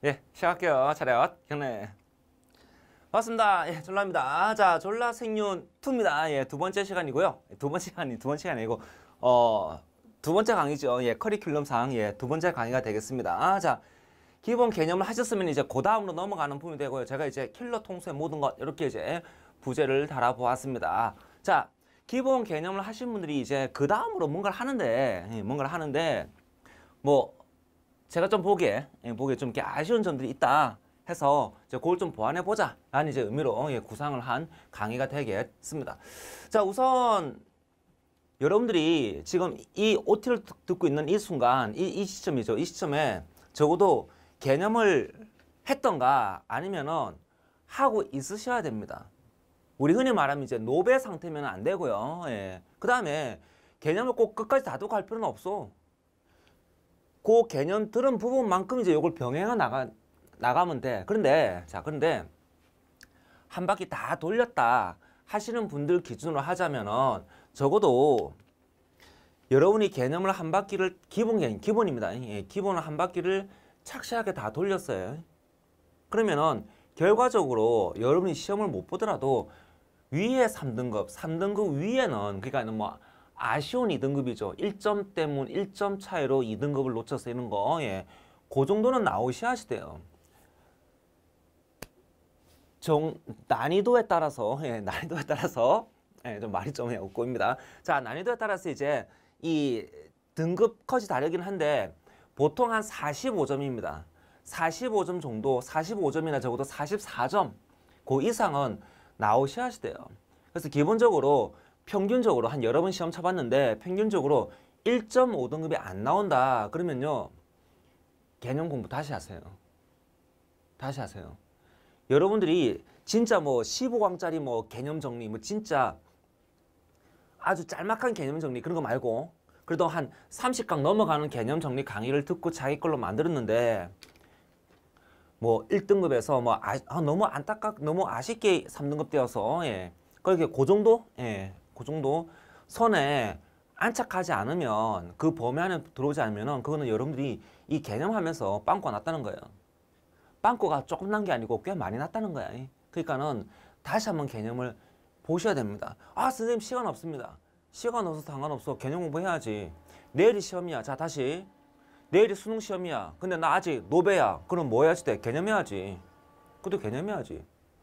예, 시작할게요. 차렷, 경례. 반갑습니다. 예, 졸라입니다. 자, 졸라 생윤 2입니다. 예, 두 번째 시간이고요. 두 번째 시간이 아니고, 두 번째 강의죠. 예, 커리큘럼상, 예, 두 번째 강의가 되겠습니다. 자, 기본 개념을 하셨으면 이제 그 다음으로 넘어가는 부분이 되고요. 제가 이제 킬러 통수의 모든 것, 이렇게 이제 부제를 달아보았습니다. 자, 기본 개념을 하신 분들이 이제 그 다음으로 뭔가를 하는데, 뭐, 제가 좀 보기에 좀 이렇게 아쉬운 점들이 있다 해서 이제 그걸 좀 보완해보자 라는 이제 의미로 구상을 한 강의가 되겠습니다. 자, 우선 여러분들이 지금 이 OT를 듣고 있는 이 순간, 이 시점이죠. 이 시점에 적어도 개념을 했던가 아니면은 하고 있으셔야 됩니다. 우리 흔히 말하면 이제 노배 상태면 안 되고요. 예. 그 다음에 개념을 꼭 끝까지 다 듣고 할 필요는 없어. 그 개념 들은 부분만큼 이제 요걸 병행해 나가면 돼. 그런데 한 바퀴 다 돌렸다 하시는 분들 기준으로 하자면은 적어도 여러분이 개념을 한 바퀴를 기본입니다. 예, 기본을 한 바퀴를 착실하게 다 돌렸어요. 그러면은 결과적으로 여러분이 시험을 못 보더라도 위에 3등급 위에는 그러니까 뭐 아쉬운 2등급이죠. 1점 때문 1점 차이로 2등급을 놓쳐서 이런 거, 예, 그 정도는 나오셔야 돼요. 난이도에 따라서, 예, 좀 말이 좀 웃고입니다. 자, 난이도에 따라서 이제 이 등급 컷이 다르긴 한데 보통 한 45점입니다. 45점 정도, 45점이나 적어도 44점 그 이상은 나오셔야 돼요. 그래서 기본적으로 평균적으로 한 여러 번 시험 쳐봤는데 평균적으로 1.5등급이 안 나온다 그러면요, 개념 공부 다시 하세요. 다시 하세요. 여러분들이 진짜 뭐 15강짜리 뭐 개념 정리, 뭐 진짜 아주 짤막한 개념 정리 그런 거 말고 그래도 한 30강 넘어가는 개념 정리 강의를 듣고 자기 걸로 만들었는데 뭐 1등급에서 뭐 너무 아쉽게 3등급 되어서, 예, 그렇게 그 정도, 예, 그 정도 선에 안착하지 않으면, 그 범위 안에 들어오지 않으면은 그거는 여러분들이 이 개념하면서 빵꾸가 났다는 거예요. 빵꾸가 조금 난 게 아니고 꽤 많이 났다는 거야. 그러니까는 다시 한번 개념을 보셔야 됩니다. 아, 선생님 시간 없습니다. 시간 없어서 상관없어. 개념 공부해야지. 내일이 시험이야. 자, 다시. 내일이 수능 시험이야. 근데 나 아직 노배야. 그럼 뭐 해야지 돼? 개념해야지. 그것도 개념해야지.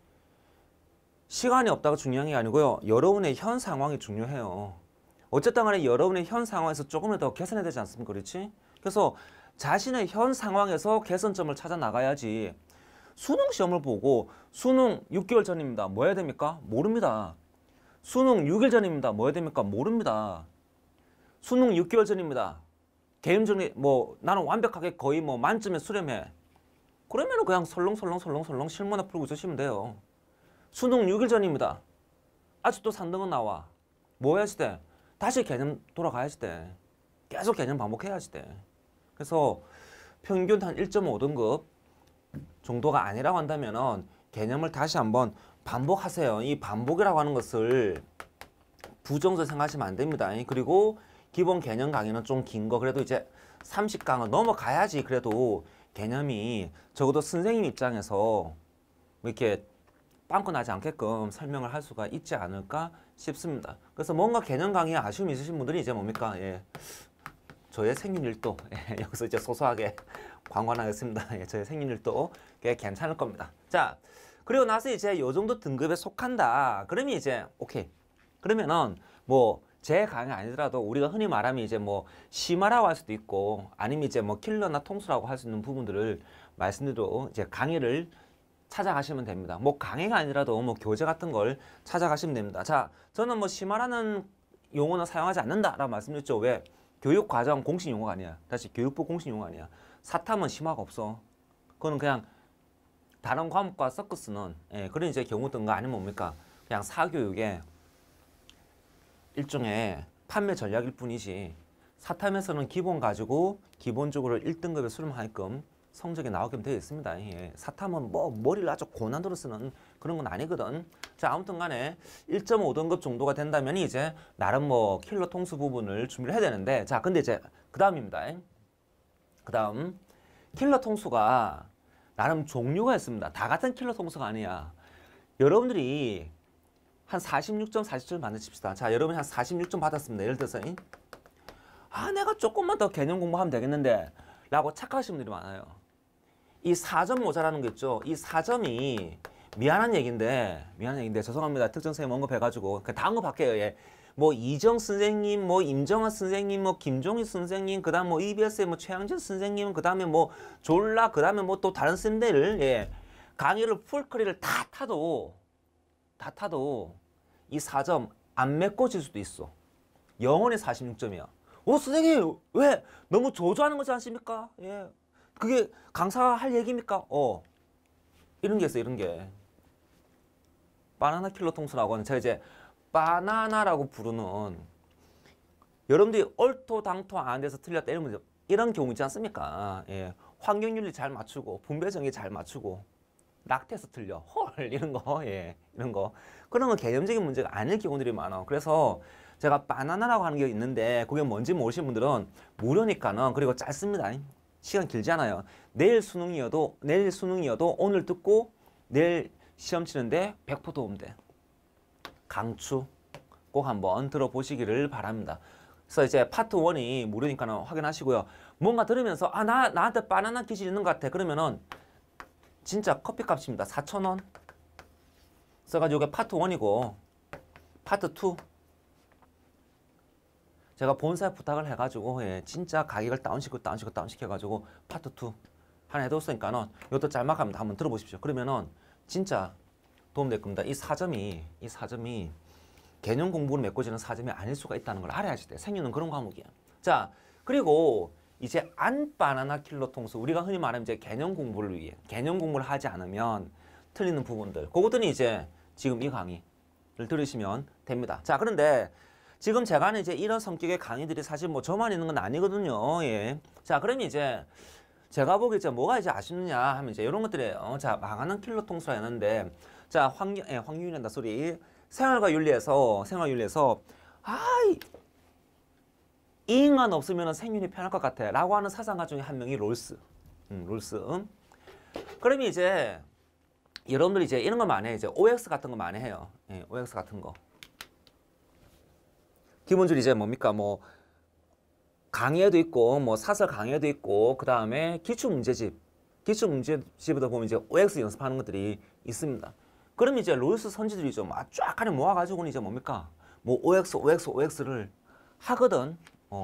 시간이 없다가 중요한 게 아니고요. 여러분의 현 상황이 중요해요. 어쨌든 간에 여러분의 현 상황에서 조금이라도 개선해야 되지 않습니까? 그렇지? 그래서 자신의 현 상황에서 개선점을 찾아 나가야지. 수능 시험을 보고 수능 6개월 전입니다. 뭐 해야 됩니까? 모릅니다. 수능 6일 전입니다. 뭐 해야 됩니까? 모릅니다. 수능 6개월 전입니다. 개념 정리 뭐 나는 완벽하게 거의 뭐 만점에 수렴해. 그러면은 그냥 설렁설렁 실문에 풀고 있으시면 돼요. 수능 6일 전입니다. 아직도 3등은 나와. 뭐 해야지 돼? 다시 개념 돌아가야지 돼. 계속 개념 반복해야지 돼. 그래서 평균 한 1.5등급 정도가 아니라고 한다면은 개념을 다시 한번 반복하세요. 이 반복이라고 하는 것을 부정적으로 생각하시면 안 됩니다. 그리고 기본 개념 강의는 좀 긴 거, 그래도 이제 30강을 넘어가야지 그래도 개념이 적어도 선생님 입장에서 이렇게 빵꾸 나지 않게끔 설명을 할 수가 있지 않을까 싶습니다. 그래서 뭔가 개념 강의에 아쉬움이 있으신 분들이 이제 뭡니까? 예, 저의 생일일도, 예, 여기서 이제 소소하게 관광하겠습니다. 예, 저의 생일일도 꽤 괜찮을 겁니다. 자, 그리고 나서 이제 요 정도 등급에 속한다. 그러면 이제 오케이. 그러면은 뭐 제 강의 아니더라도 우리가 흔히 말하면 이제 뭐 심화라고 할 수도 있고 아니면 이제 뭐 킬러나 통수라고 할 수 있는 부분들을 말씀드리고 이제 강의를 찾아가시면 됩니다. 뭐 강의가 아니라도 뭐 교재 같은 걸 찾아가시면 됩니다. 자, 저는 뭐 심화라는 용어는 사용하지 않는다라고 말씀드렸죠. 왜? 교육과정 공식 용어가 아니야. 다시 교육부 공식 용어가 아니야. 사탐은 심화가 없어. 그거는 그냥 다른 과목과 섞어 쓰는, 예, 그런 이제 경우든가 아니면 뭡니까? 그냥 사교육의 일종의 판매 전략일 뿐이지, 사탐에서는 기본 가지고 기본적으로 1등급에 수렴하게끔 성적이 나오게 되어 있습니다. 예. 사탐은 뭐 머리를 아주 고난도로 쓰는 그런 건 아니거든. 자, 아무튼 간에 1.5등급 정도가 된다면 이제 나름 뭐 킬러 통수 부분을 준비를 해야 되는데, 자, 근데 이제 그 다음입니다. 그 다음 킬러 통수가 나름 종류가 있습니다. 다 같은 킬러 통수가 아니야. 여러분들이 한 46점, 40점 받는 칩시다. 자, 여러분이 한 46점 받았습니다. 예를 들어서 내가 조금만 더 개념 공부하면 되겠는데 라고 착각하시는 분들이 많아요. 이 4점 모자라는 거 있죠. 이 4점이 미안한 얘기인데 죄송합니다. 특정쌤 언급해가지고 다음 거 밖에요. 예. 뭐 이정 선생님, 뭐 임정아 선생님, 뭐 김종희 선생님, 그다음 뭐 EBS의 뭐 최양진 선생님, 그다음에 뭐 졸라, 그다음에 뭐 또 다른 쌤들 예. 강의를 풀커리를 다 타도 이 4점 안 메꿔질 수도 있어. 영원히 46점이야. 선생님 왜 너무 조조하는 거지 않습니까? 예. 그게 강사가 할 얘기입니까? 이런 게 있어, 이런 게. 바나나 킬러 통수라고 하는 제가 이제 바나나라고 부르는 여러분들이 옳토당토 안 돼서 틀렸다 이런 경우 있지 않습니까? 예. 환경윤리 잘 맞추고 분배 정의 잘 맞추고 낙태해서 틀려. 헐 이런 거. 예. 이런 거. 그러면 개념적인 문제가 아닐 경우들이 많아. 그래서 제가 바나나라고 하는 게 있는데 그게 뭔지 모르시는 분들은 무료니까는 그리고 짧습니다. 시간 길지 않아요. 내일 수능이어도 오늘 듣고 내일 시험 치는데 100% 도움 돼. 강추 꼭 한번 들어보시기를 바랍니다. 그래서 이제 파트 1이 무료니까는 확인하시고요. 뭔가 들으면서 나한테 바나나 기질 있는 것 같아. 그러면은 진짜 커피값입니다. 4,000원. 그래가지고 이게 파트 1이고 파트 2 제가 본사에 부탁을 해가지고 예, 진짜 가격을 다운시켜가지고 파트 2 하나 해뒀으니까는 이것도 짤막합니다. 한번 들어보십시오. 그러면은 진짜 도움될 겁니다. 이 4점이 개념 공부로 메꿔지는 4점이 아닐 수가 있다는 걸 알아야지 돼. 생유는 그런 과목이야. 자, 그리고 이제 안 바나나 킬러 통수 우리가 흔히 말하면 이제 개념 공부를 위해 개념 공부를 하지 않으면 틀리는 부분들 그것들이 이제 지금 이 강의를 들으시면 됩니다. 자, 그런데 지금 제가 하는 이제 이런 성격의 강의들이 사실 뭐 저만 있는 건 아니거든요. 예. 자, 그러면 이제 제가 보기에 이제 뭐가 이제 아쉽느냐 하면 이제 이런 것들이에요. 자, 망하는 킬러 통수라 했는데 자, 황유인한다 소리. 생활윤리에서 이 인간 없으면 생윤이 편할 것 같아 라고 하는 사상가 중에 한 명이 롤스. 그러면 이제 여러분들이 이제 이런 거 많이 해. 이제 OX 같은 거 많이 해요. 예, OX 같은 거. 기본적으로 이제 뭡니까? 뭐 강의에도 있고 뭐 사설 강의에도 있고 그 다음에 기출문제집에도 보면 이제 OX 연습하는 것들이 있습니다. 그럼 이제 롤스 선지들이 좀 쫙 안에 모아가지고는 이제 뭡니까? 뭐 OX를 하거든.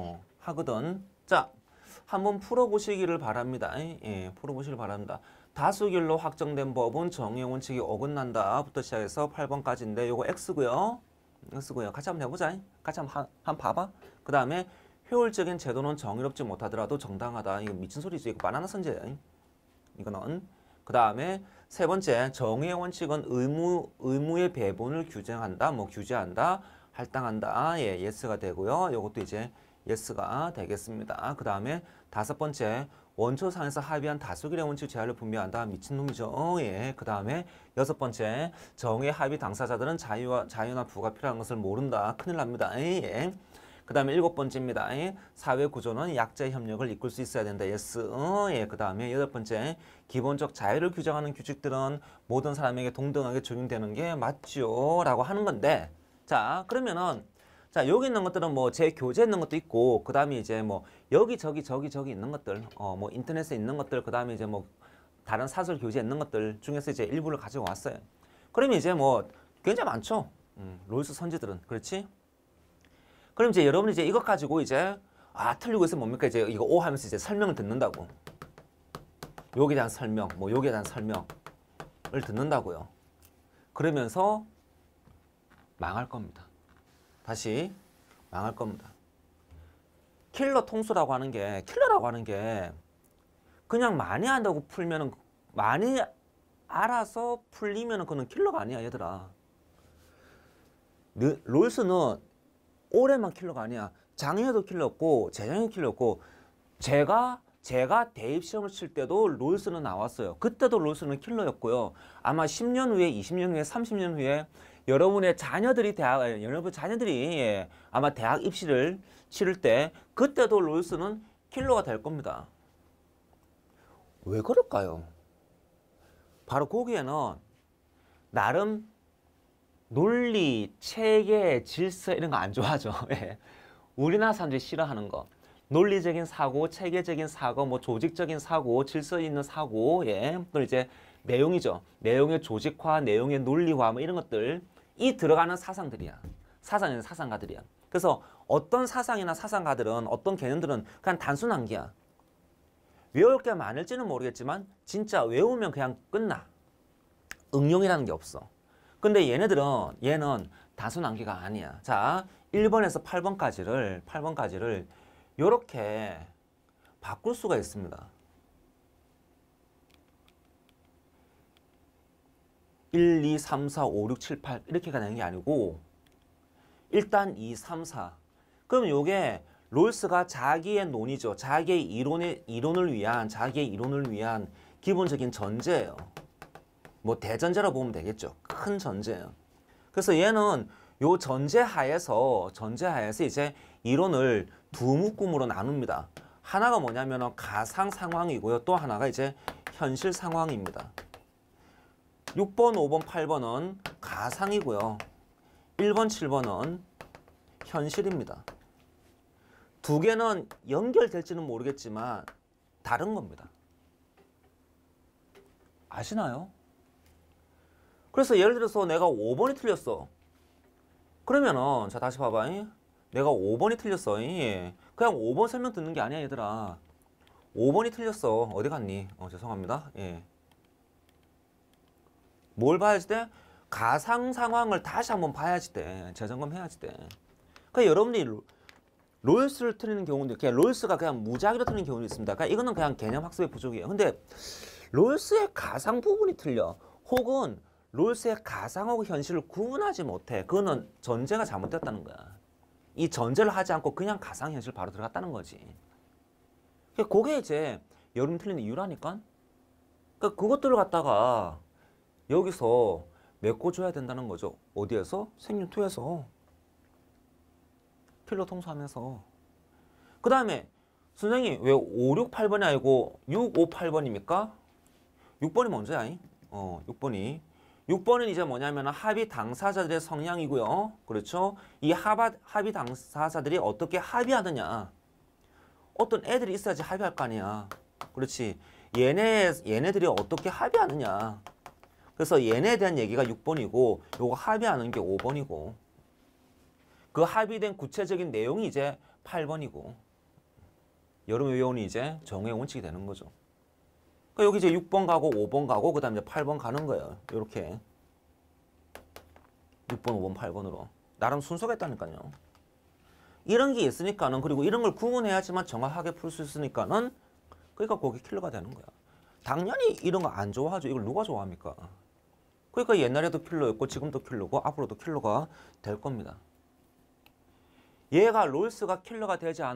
자, 한번 풀어보시기를 바랍니다. 예, 풀어보시길 바랍니다. 다수결로 확정된 법은 정의 원칙이 어긋난다부터 시작해서 8번까지인데 요거 X고요. 같이 한번 해보자. 같이 한번 봐봐. 그 다음에 효율적인 제도는 정의롭지 못하더라도 정당하다. 이거 미친 소리지. 이거 바나나 선제야. 이거는. 그 다음에 세 번째, 정의의 원칙은 의무의 배분을 규정한다. 뭐 규제한다. 할당한다. 예, 예스가 되고요. 이것도 이제 예스가 되겠습니다. 그 다음에 다섯 번째, 원초상에서 합의한 다수결의 원칙 제한을 분명한다. 미친놈이죠. 예. 그 다음에 여섯 번째, 정의 합의 당사자들은 자유나 부가 필요한 것을 모른다. 큰일 납니다. 예. 그 다음에 일곱 번째입니다. 사회 구조는 약자의 협력을 이끌 수 있어야 된다. 예스. 예. 그 다음에 여덟 번째, 기본적 자유를 규정하는 규칙들은 모든 사람에게 동등하게 적용되는 게 맞죠. 라고 하는 건데, 자, 그러면은, 자, 여기 있는 것들은 뭐 제 교재에 있는 것도 있고, 그 다음에 이제 뭐 저기 있는 것들, 뭐 인터넷에 있는 것들, 그 다음에 이제 뭐 다른 사설 교재에 있는 것들 중에서 이제 일부를 가지고 왔어요. 그러면 이제 뭐 굉장히 많죠. 롤스 선지들은. 그렇지? 그럼 이제 여러분이 이제 이것 가지고 이제 틀리고 있으면 뭡니까? 이제 이거 오 하면서 이제 설명을 듣는다고. 여기에 대한 설명, 뭐 여기에 대한 설명을 듣는다고요. 그러면서 망할 겁니다. 다시 망할 겁니다. 킬러라고 하는 게 그냥 많이 한다고 풀면은 많이 알아서 풀리면은 그건 킬러가 아니야, 얘들아. 롤스는 올해만 킬러가 아니야. 작년에도 킬러였고 재작년에 킬러였고 제가 대입 시험을 칠 때도 롤스는 나왔어요. 그때도 롤스는 킬러였고요. 아마 10년 후에, 20년 후에, 30년 후에 여러분 자녀들이 아마 대학 입시를 치를 때 그때도 롤스는 킬러가 될 겁니다. 왜 그럴까요? 바로 거기에는 나름 논리, 체계, 질서 이런 거 안 좋아하죠. 예. 우리나라 사람들이 싫어하는 거. 논리적인 사고, 체계적인 사고, 뭐 조직적인 사고, 질서 있는 사고, 예. 또 이제 내용이죠. 내용의 조직화, 내용의 논리화, 뭐 이런 것들. 이 들어가는 사상들이야. 사상이나 사상가들이야. 그래서 어떤 사상이나 사상가들은, 어떤 개념들은 그냥 단순한 게야. 외울 게 많을지는 모르겠지만, 진짜 외우면 그냥 끝나. 응용이라는 게 없어. 근데 얘는 단순 암기가 아니야. 자, 1번에서 8번까지를 요렇게 바꿀 수가 있습니다. 1, 2, 3, 4, 5, 6, 7, 8 이렇게 가는 게 아니고 일단 2, 3, 4. 그럼 요게 롤스가 자기의 논이죠. 자기의 이론을 위한 기본적인 전제예요. 뭐 대전제라고 보면 되겠죠. 큰 전제예요. 그래서 얘는 요 전제하에서 이제 이론을 두 묶음으로 나눕니다. 하나가 뭐냐면 가상 상황이고요. 또 하나가 이제 현실 상황입니다. 6번, 5번, 8번은 가상이고요. 1번, 7번은 현실입니다. 두 개는 연결될지는 모르겠지만 다른 겁니다. 아시나요? 그래서 예를 들어서 내가 5번이 틀렸어. 그러면은 자 다시 봐봐. 내가 5번이 틀렸어. 그냥 5번 설명 듣는 게 아니야 얘들아. 5번이 틀렸어. 어디 갔니? 죄송합니다. 예. 뭘 봐야지 돼? 가상 상황을 다시 한번 봐야지 돼. 재점검해야지 돼. 그러니까 여러분들이 롤스를 틀리는 경우도 그냥 롤스가 그냥 무작위로 틀리는 경우도 있습니다. 그러니까 이거는 그냥 개념 학습의 부족이에요. 근데 롤스의 가상 부분이 틀려. 혹은 롤스의 가상하고 현실을 구분하지 못해. 그거는 전제가 잘못됐다는 거야. 이 전제를 하지 않고 그냥 가상 현실 바로 들어갔다는 거지. 그게 이제 여러분 틀리는 이유라니까. 그러니까 그것들을 갖다가 여기서 메꿔줘야 된다는 거죠. 어디에서? 생윤2에서. 필러 통수하면서. 그 다음에 선생님 왜 5, 6, 8번이 아니고 6, 5, 8번입니까? 6번이 먼저야. 6번은 이제 뭐냐면 합의 당사자들의 성향이고요. 그렇죠? 이 합의 당사자들이 어떻게 합의하느냐. 어떤 애들이 있어야지 합의할 거 아니야. 그렇지. 얘네들이 어떻게 합의하느냐. 그래서 얘네에 대한 얘기가 6번이고 요거 합의하는 게 5번이고 그 합의된 구체적인 내용이 이제 8번이고 여러분 외우니 이제 정의 원칙이 되는 거죠. 그러니까 여기 이제 6번 가고 5번 가고 그 다음에 이제 8번 가는 거예요. 이렇게 6번, 5번, 8번으로 나름 순서가 있다니까요. 이런 게 있으니까는 그리고 이런 걸 구분해야지만 정확하게 풀 수 있으니까는 그러니까 거기 킬러가 되는 거야. 당연히 이런 거 안 좋아하죠. 이걸 누가 좋아합니까? 그러니까 옛날에도 킬러였고 지금도 킬러고 앞으로도 킬러가 될 겁니다. 얘가 롤스가 킬러가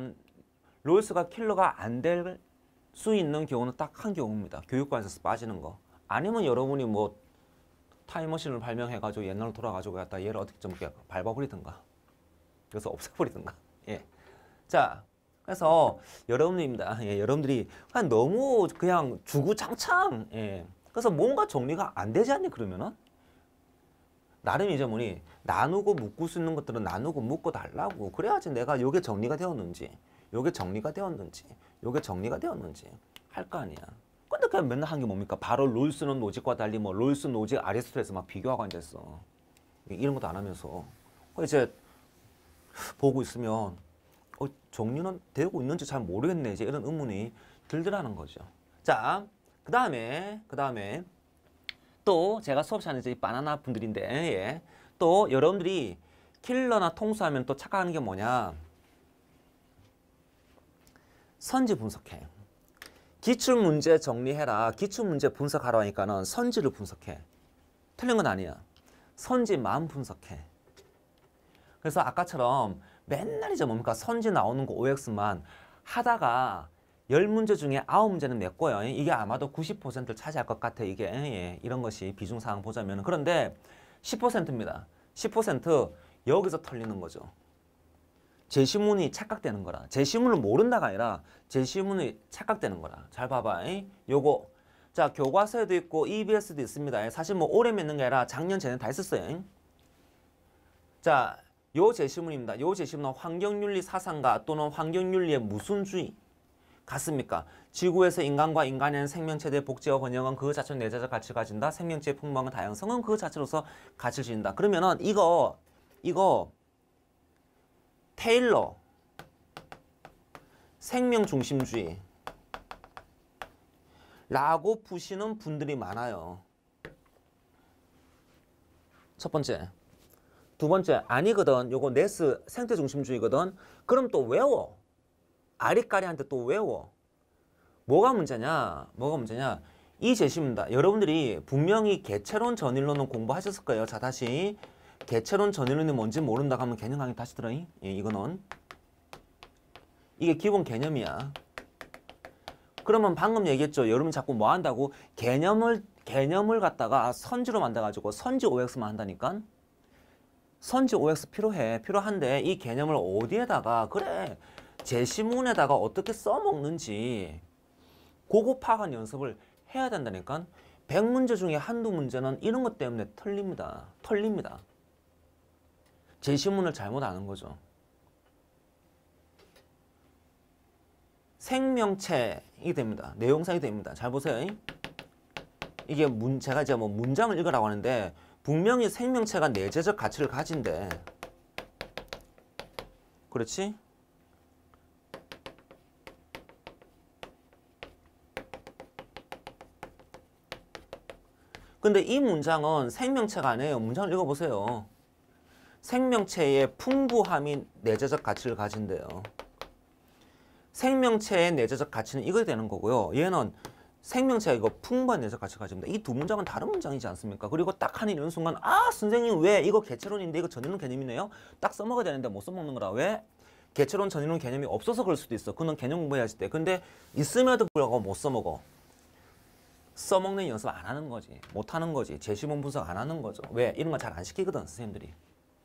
안 될 수 있는 경우는 딱 한 경우입니다. 교육관에서 빠지는 거. 아니면 여러분이 뭐 타임머신을 발명해가지고 옛날로 돌아가지고 갖다 얘를 어떻게 좀 밟아버리든가. 그래서 없애버리든가. 예. 자, 그래서 여러분들입니다. 예, 여러분들이 그냥 너무 그냥 주구장창. 예. 그래서 뭔가 정리가 안 되지 않니 그러면은? 나름 이제 뭐니 나누고 묶을 수 있는 것들은 나누고 묶고 달라고. 그래야지 내가 요게 정리가 되었는지 요게 정리가 되었는지 할 거 아니야. 근데 그냥 맨날 한 게 뭡니까? 바로 롤스는 노직과 달리 뭐 롤스 노직 아리스토텔레스 막 비교하고 앉아있어. 이런 것도 안 하면서 이제 보고 있으면 정리는 되고 있는지 잘 모르겠네. 이제 이런 의문이 들더라는 거죠. 자, 그 다음에 또 제가 수업 시간에 이제 바나나 분들인데 예. 또 여러분들이 킬러나 통수하면 또 착각하는 게 뭐냐? 선지 분석해. 기출문제 정리해라. 기출문제 분석하라 하니까는 선지를 분석해. 틀린 건 아니야. 선지만 분석해. 그래서 아까처럼 맨날 이제 뭡니까? 선지 나오는 거 OX만 하다가 10문제 중에 9문제는 내 거예요. 이게 아마도 90%를 차지할 것 같아. 이게 예, 이런 것이 비중사항 보자면. 그런데 10%입니다. 10% 여기서 털리는 거죠. 제시문이 착각되는 거라. 제시문을 모른다가 아니라 제시문이 착각되는 거라. 잘 봐봐. 요거 자, 교과서에도 있고 EBS도 있습니다. 사실 뭐 올해 맺는 게 아니라 작년 전에 다 있었어요. 자, 요 제시문입니다. 요 제시문은 환경윤리 사상가 또는 환경윤리의 무슨 주의 같습니까? 지구에서 인간과 인간의 생명체들의 복제와 번영은 그 자체로 내재적 가치를 가진다. 생명체의 풍부한 다양성은 그 자체로서 가치를 지닌다. 그러면은 이거 테일러 생명 중심주의 라고 푸시는 분들이 많아요. 첫 번째. 두 번째, 아니거든. 요거 네스 생태 중심주의거든. 그럼 또 외워. 아리까리한테 또 외워. 뭐가 문제냐? 이 제시입니다. 여러분들이 분명히 개체론 전일론은 공부하셨을 거예요. 자, 다시 개체론 전일론이 뭔지 모른다고 하면 개념 강의 다시 들어. 예, 이거는 이게 기본 개념이야. 그러면 방금 얘기했죠. 여러분이 자꾸 뭐 한다고? 개념을 갖다가 선지로 만들어가지고 선지 OX만 한다니까? 선지 OX 필요한데 이 개념을 어디에다가 그래 제시문에다가 어떻게 써먹는지 그거 파악한 연습을 해야 된다니까. 100문제 중에 한두 문제는 이런 것 때문에 털립니다. 제시문을 잘못 아는 거죠. 생명체이 됩니다. 내용상이 됩니다. 잘 보세요. 이게 제가 이제 뭐 문장을 읽으라고 하는데 분명히 생명체가 내재적 가치를 가진대. 그렇지? 근데 이 문장은 생명체가 아니에요. 문장을 읽어보세요. 생명체의 풍부함이 내재적 가치를 가진대요. 생명체의 내재적 가치는 이거 되는 거고요. 얘는 생명체가 이거 풍부한 내재적 가치를 가집니다. 이 두 문장은 다른 문장이지 않습니까? 그리고 딱 하는 이런 순간 아 선생님 왜 이거 개체론인데 이거 전이론 개념이네요? 딱 써먹어야 되는데 못 써먹는 거라. 왜? 개체론 전이론 개념이 없어서 그럴 수도 있어. 그는 개념 공부해야지 때. 근데 있음에도 불구하고 못 써먹어. 써먹는 연습 안 하는 거지. 못 하는 거지. 제시문 분석 안 하는 거죠. 왜? 이런 거 잘 안 시키거든 선생님들이.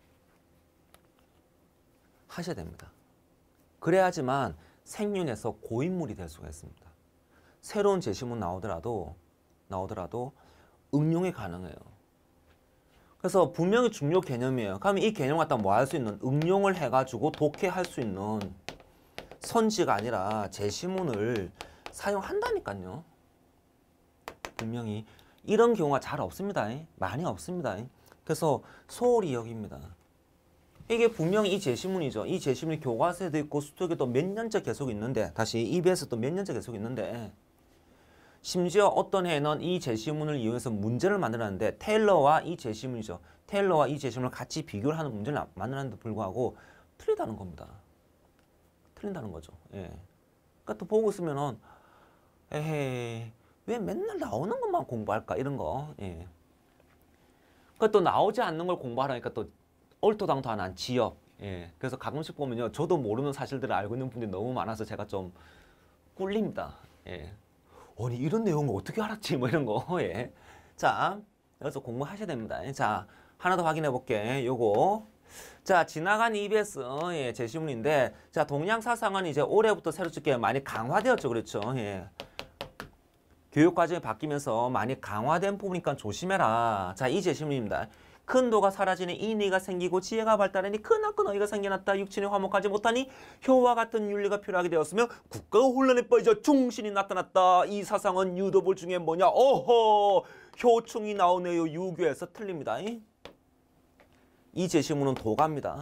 하셔야 됩니다. 그래야지만 생윤에서 고인물이 될 수가 있습니다. 새로운 제시문 나오더라도 응용이 가능해요. 그래서 분명히 중요 개념이에요. 그러면 이 개념 갖다 뭐 할 수 있는 응용을 해가지고 독해할 수 있는 선지가 아니라 제시문을 사용한다니까요. 분명히 이런 경우가 잘 없습니다. 많이 없습니다. 그래서 소홀히 여깁니다. 이게 분명히 이 제시문이죠. 이 제시문이 교과서에도 있고 수특에도 몇 년째 계속 있는데 다시 EBS도 몇 년째 계속 있는데 심지어 어떤 해에는 이 제시문을 이용해서 문제를 만들었는데 테일러와 이 제시문이죠. 테일러와 이 제시문을 같이 비교를 하는 문제를 만들었는데 불구하고 틀리다는 겁니다. 틀린다는 거죠. 예. 그러니까 또 보고 있으면은 에헤이 왜 맨날 나오는 것만 공부할까 이런 거. 예. 그러니까 또 나오지 않는 걸 공부하라니까 또 얼토당토 안 한 지역. 예. 그래서 가끔씩 보면요. 저도 모르는 사실들을 알고 있는 분들이 너무 많아서 제가 좀 꿀립니다. 예. 아니 이런 내용을 어떻게 알았지? 뭐 이런 거. 예. 자, 그래서 공부하셔야 됩니다. 자, 하나 더 확인해 볼게. 요거. 자, 지나간 EBS 예, 제시문인데 자, 동양 사상은 이제 올해부터 새로 찍게 많이 강화되었죠. 그렇죠? 예. 교육 과정이 바뀌면서 많이 강화된 부분이니까 조심해라. 자, 이 제시문입니다. 큰 도가 사라지니 인의가 생기고 지혜가 발달하니 크나큰 어이가 생겨났다. 육친이 화목하지 못하니 효와 같은 윤리가 필요하게 되었으며 국가가 혼란에 빠져 충신이 나타났다. 이 사상은 유도볼 중에 뭐냐? 어허! 효충이 나오네요. 유교에서 틀립니다. 이 제시문은 도가입니다.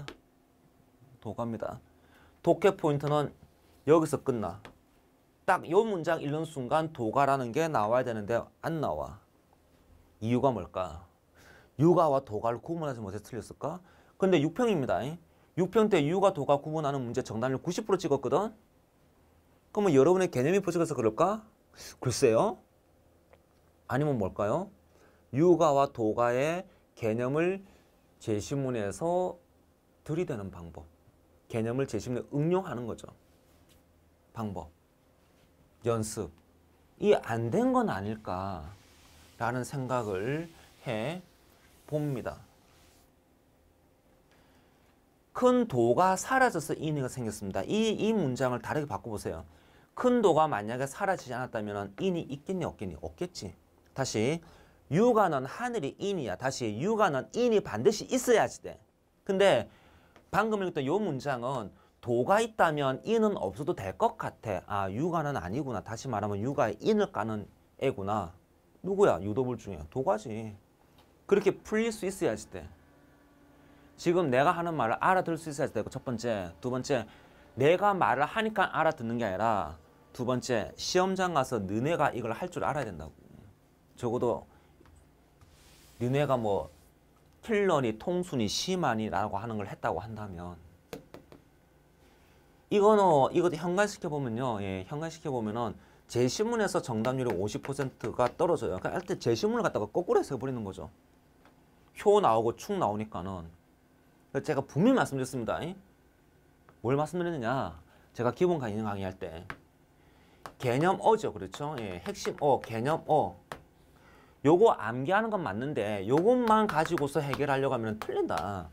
독해 포인트는 여기서 끝나. 딱 요 문장 읽는 순간 도가라는 게 나와야 되는데 안 나와. 이유가 뭘까? 유가와 도가를 구분하지 못해서 틀렸을까? 근데 6평입니다. 6평 때 유가 도가 구분하는 문제 정답률 90% 찍었거든? 그러면 여러분의 개념이 부족해서 그럴까? 글쎄요. 아니면 뭘까요? 유가와 도가의 개념을 제시문에서 들이대는 방법. 개념을 제시문에 응용하는 거죠. 방법. 연습. 이 안 된 건 아닐까라는 생각을 해 봅니다. 큰 도가 사라져서 인의가 생겼습니다. 이 문장을 다르게 바꿔보세요. 큰 도가 만약에 사라지지 않았다면 인이 있겠니 없겠니? 없겠지. 다시 유가는 하늘이 인이야. 다시 유가는 인이 반드시 있어야지 돼. 근데 방금 읽었던 요 문장은 도가 있다면 인은 없어도 될 것 같아. 아, 유가는 아니구나. 다시 말하면 유가에 인을 까는 애구나. 누구야? 유도불 중에 도가지. 그렇게 풀릴 수 있어야지 돼. 지금 내가 하는 말을 알아들을 수 있어야지 되고 첫 번째. 두 번째, 내가 말을 하니까 알아듣는 게 아니라 두 번째, 시험장 가서 너네가 이걸 할 줄 알아야 된다고. 적어도 너네가 뭐 킬러니 통순이 심하니라고 하는 걸 했다고 한다면 이것도 현관시켜보면요. 예, 현관시켜보면은 제시문에서 정답률이 50%가 떨어져요. 그러니까 할 때 제시문을 갖다가 거꾸로 해서 해버리는 거죠. 효 나오고 축 나오니까는. 제가 분명히 말씀드렸습니다. 뭘 말씀드렸느냐. 제가 기본 강의 강의할 때 개념어죠. 그렇죠? 예, 핵심어, 개념어. 요거 암기하는 건 맞는데 요것만 가지고서 해결하려고 하면 틀린다.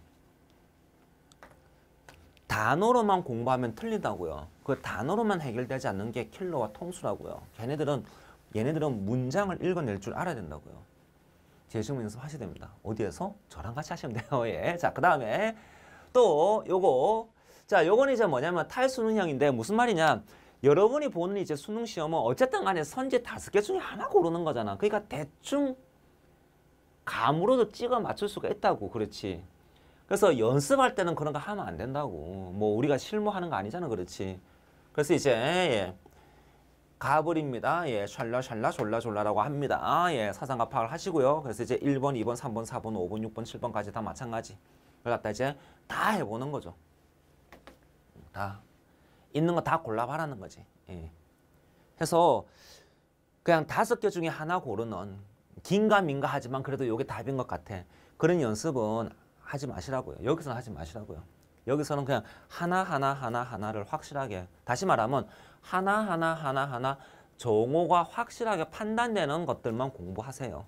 단어로만 공부하면 틀린다고요. 그 단어로만 해결되지 않는 게 킬러와 통수라고요. 얘네들은 문장을 읽어낼 줄 알아야 된다고요. 제시문 연습하셔야 됩니다. 어디에서? 저랑 같이 하시면 돼요. 예. 자, 그 다음에 또 요거. 자, 요거는 이제 뭐냐면 탈수능형인데 무슨 말이냐. 여러분이 보는 이제 수능 시험은 어쨌든 간에 선지 5개 중에 하나 고르는 거잖아. 그러니까 대충 감으로도 찍어 맞출 수가 있다고. 그렇지. 그래서 연습할 때는 그런 거 하면 안 된다고. 뭐 우리가 실무하는 거 아니잖아. 그렇지. 그래서 이제 예, 가불입니다. 예, 샬라샬라 졸라졸라라고 합니다. 예, 사상과 파악을 하시고요. 그래서 이제 1번, 2번, 3번, 4번, 5번, 6번, 7번까지 다 마찬가지. 그걸 갖다 이제 다 해보는 거죠. 다. 있는 거 다 골라봐라는 거지. 예. 해서 그냥 5개 중에 하나 고르는 긴가민가 하지만 그래도 이게 답인 것 같아. 그런 연습은 하지 마시라고요. 여기서는 하지 마시라고요. 여기서는 그냥 하나를 확실하게, 다시 말하면 하나 정오가 확실하게 판단되는 것들만 공부하세요.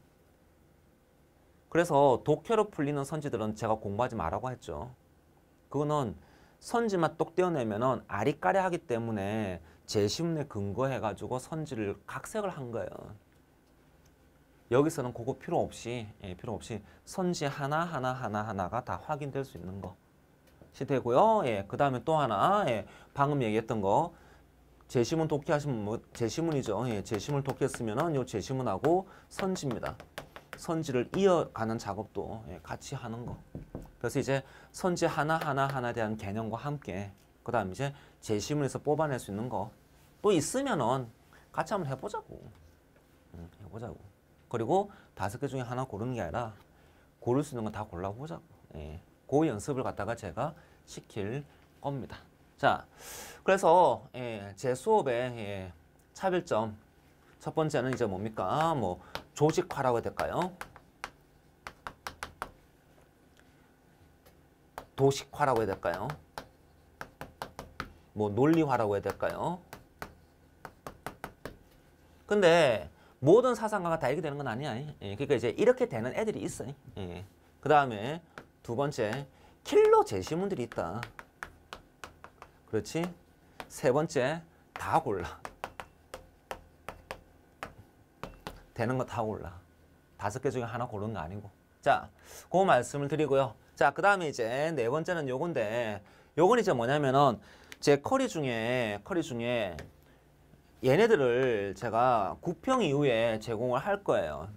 그래서 독해로 풀리는 선지들은 제가 공부하지 말라고 했죠. 그거는 선지만 똑 떼어내면은 아리까리 하기 때문에 제시문에 근거해가지고 선지를 각색을 한 거예요. 여기서는 그거 필요 없이 선지 하나가 다 확인될 수 있는 것이 되고요. 예, 그 다음에 또 하나, 예, 방금 얘기했던 거 제시문 독해하시면 뭐 제시문이죠. 예, 제시문을 독해했으면은 요 제시문하고 선지입니다. 선지를 이어가는 작업도 예, 같이 하는 거. 그래서 이제 선지 하나에 대한 개념과 함께 그 다음 이제 제시문에서 뽑아낼 수 있는 거 또 있으면은 같이 한번 해보자고. 해보자고. 그리고 5개 중에 하나 고르는 게 아니라 고를 수 있는 건 다 골라보자고. 예, 그 연습을 갖다가 제가 시킬 겁니다. 자, 그래서 예, 제 수업의 예, 차별점 첫 번째는 이제 뭡니까? 뭐 조직화라고 해야 될까요? 도식화라고 해야 될까요? 뭐 논리화라고 해야 될까요? 근데 모든 사상가가 다 이렇게 되는 건 아니야. 예, 그러니까 이제 이렇게 되는 애들이 있어. 예. 그 다음에 두 번째, 킬러 제시문들이 있다. 그렇지? 세 번째, 다 골라. 되는 거 다 골라. 5개 중에 하나 고르는 거 아니고. 자, 그 말씀을 드리고요. 자, 그 다음에 이제 네 번째는 요건데, 요건 이제 뭐냐면은 제 커리 중에 얘네들을 제가 9평 이후에 제공을 할 거예요.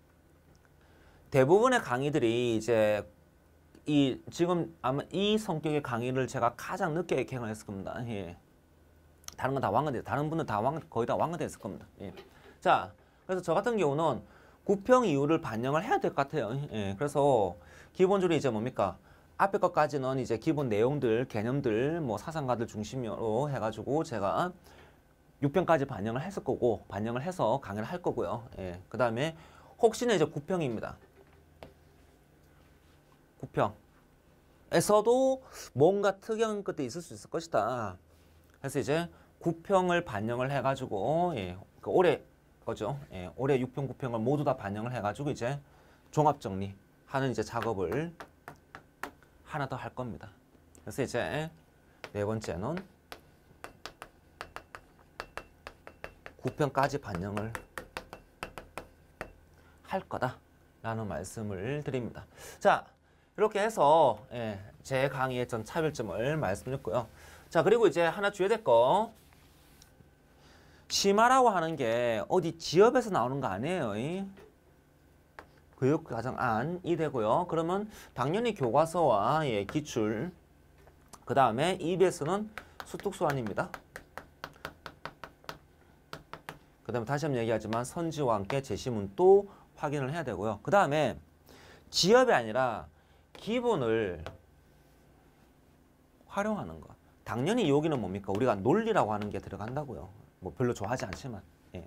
대부분의 강의들이 이제 지금 아마 이 성격의 강의를 제가 가장 늦게 개강을 했을 겁니다. 예. 다른 건 다 완화돼, 다른 분은 다 거의 다 완화돼 있을 겁니다. 예. 자, 그래서 저 같은 경우는 9평 이후를 반영을 해야 될 것 같아요. 예. 그래서 기본적으로 이제 뭡니까? 앞에 것까지는 이제 기본 내용들, 개념들, 뭐 사상가들 중심으로 해가지고 제가 6평까지 반영을 했을 거고, 반영을 해서 강의를 할 거고요. 예. 그 다음에 혹시나 이제 9평입니다. 9평에서도 뭔가 특이한 것도 있을 수 있을 것이다. 그래서 이제 9평을 반영을 해가지고, 예. 그 올해 거죠. 예. 올해 6평, 9평을 모두 다 반영을 해가지고 이제 종합정리하는 이제 작업을 하나 더 할 겁니다. 그래서 이제 네 번째는 9편까지 반영을 할 거다라는 말씀을 드립니다. 자, 이렇게 해서 제 강의의 전 차별점을 말씀드렸고요. 자, 그리고 이제 하나 주의해야 될 거. 심화라고 하는 게 어디 지업에서 나오는 거 아니에요. 교육과정안이 되고요. 그러면 당연히 교과서와 기출, 그 다음에 EBS는 수특수안입니다. 그 다음에 다시 한번 얘기하지만 선지와 함께 제시문도 확인을 해야 되고요. 그 다음에 지업이 아니라 기본을 활용하는 것. 당연히 여기는 뭡니까? 우리가 논리라고 하는 게 들어간다고요. 뭐 별로 좋아하지 않지만.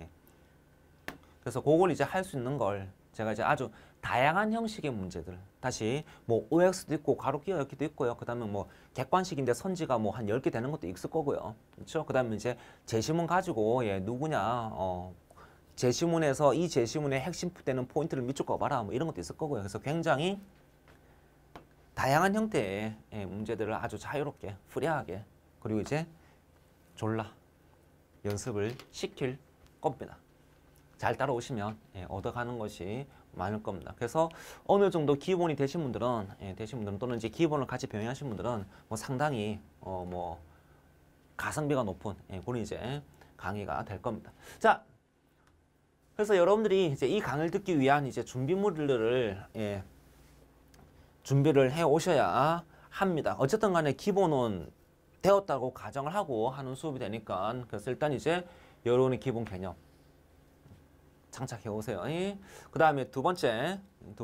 그래서 그걸 이제 할 수 있는 걸 제가 이제 아주 다양한 형식의 문제들. 다시 뭐 OX도 있고 가로 끼워 엮기도 있고요. 그 다음에 뭐 객관식인데 선지가 뭐 한 10개 되는 것도 있을 거고요. 그렇죠? 그 다음에 이제 제시문 가지고 누구냐 제시문에서 이 제시문의 핵심 되는 포인트를 밑줄 그어봐라 뭐 이런 것도 있을 거고요. 그래서 굉장히 다양한 형태의 문제들을 아주 자유롭게 프리하게 그리고 이제 졸라 연습을 시킬 겁니다. 잘 따라오시면 얻어가는 것이 많을 겁니다. 그래서 어느 정도 기본이 되신 분들은 또는 이제 기본을 같이 병행하신 분들은 뭐 상당히 뭐 가성비가 높은 그런 이제 강의가 될 겁니다. 자, 그래서 여러분들이 이제 이 강의를 듣기 위한 이제 준비물들을 준비를 해 오셔야 합니다. 어쨌든 간에 기본은 되었다고 가정을 하고 하는 수업이 되니까 그래서 일단 이제 여러분의 기본 개념 장착해 오세요. 그 다음에 두 번째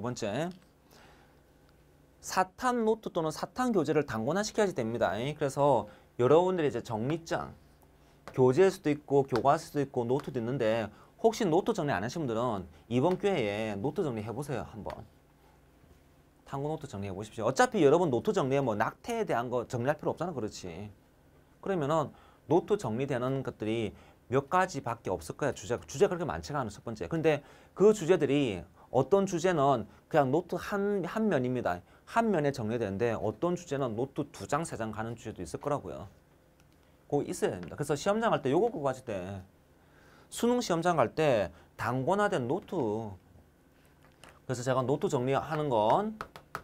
사탄 노트 또는 사탄 교재를 단권화시켜야지 됩니다. 그래서 여러분들이 이제 정리장 교재일 수도 있고 교과일 수도 있고 노트도 있는데 혹시 노트 정리 안 하신 분들은 이번 기회에 노트 정리해 보세요. 한번 탐구 노트 정리해 보십시오. 어차피 여러분 노트 정리에 뭐 낙태에 대한 거 정리할 필요 없잖아. 그렇지. 그러면은 노트 정리되는 것들이 몇 가지밖에 없을 거야. 주제가 그렇게 많지가 않아. 첫 번째. 근데 그 주제들이 어떤 주제는 그냥 노트 한 면입니다. 한 면에 정리되는데 어떤 주제는 노트 2장, 3장 가는 주제도 있을 거라고요. 그거 있어야 됩니다. 그래서 시험장 갈 때 요거 그거 하실 때 수능 시험장 갈 때 단권화된 노트 그래서 제가 노트 정리하는 건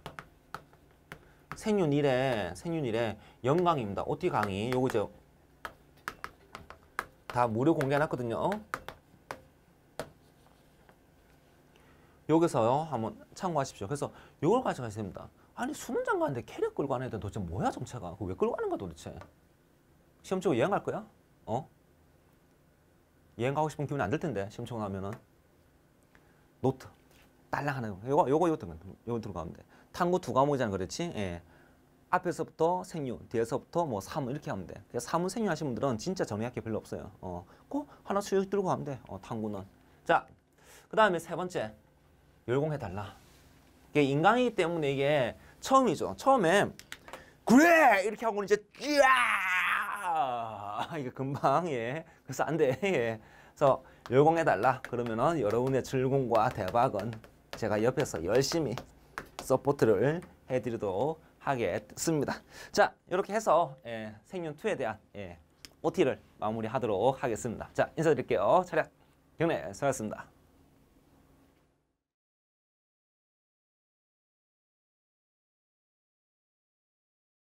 생윤 1회 영강입니다. OT 강의 요거 이제 다 무료 공개해놨거든요. 여기서요 한번 참고하십시오. 그래서 이걸 가져가셔야 됩니다. 아니 수능장 가는데 캐리어 끌고 가는 애들 도대체 뭐야 정체가? 그거 왜 끌고 가는 거야 도대체? 시험 치고 여행 갈 거야? 여행 가고 싶은 기분이 안 들 텐데 시험 치고 나면은 노트 딸랑 하나 요거 들고 가면 돼. 탐구 2과목이잖아 그렇지? 앞에서부터 생유, 뒤에서부터 뭐 사문 이렇게 하면 돼. 그래서 사문 생유 하시는 분들은 진짜 정리할 게 별로 없어요. 그거 하나 수육 들고 가면 돼. 탐구는. 자, 그 다음에 세 번째. 열공해달라. 이게 인강이기 때문에 이게 처음이죠. 처음에 그래! 이렇게 하고는 이제 이게 금방 그래서 안 돼. 그래서 열공해달라. 그러면은 여러분의 즐거움과 대박은 제가 옆에서 열심히 서포트를 해드리도록 하겠습니다. 자, 이렇게 해서 생윤2에 대한 OT를 마무리하도록 하겠습니다. 자, 인사드릴게요. 차렷 경례 수고하셨습니다.